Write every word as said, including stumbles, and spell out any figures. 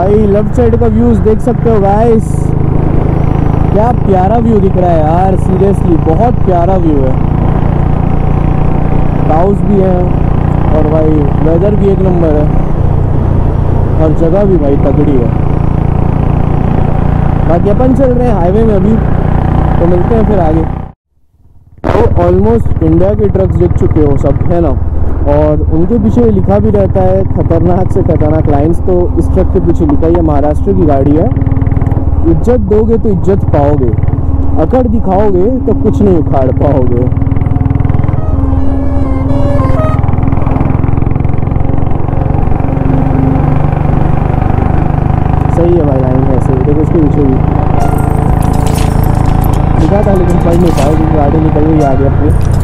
भाई left side का views देख सकते हो गाइस, क्या प्यारा व्यू दिख रहा है यार, सीरियसली बहुत प्यारा व्यू है। क्लाउड्स भी हैं और भाई वेदर भी एक नंबर है और जगह भी भाई तगड़ी है। बाकी अपन चल रहे हैं हाईवे में अभी, तो मिलते हैं फिर आगे। तो ऑलमोस्ट इंडिया के ट्रक्स देख चुके हो सब, है ना, और उनके पीछे लिखा भी रहता है खतरनाक से खतरनाक लाइंस। तो इस ट्रक के पीछे लिखा है ये महाराष्ट्र की गाड़ी है, इज्जत दोगे तो इज्जत पाओगे, अकड़ दिखाओगे तो कुछ नहीं उखाड़ पाओगे। सही है भाई लाइन ऐसे, देखो इसके पीछे भी लिखा था लेकिन पढ़ नहीं पाया क्योंकि गाड़ी निकल गई आगे अपनी।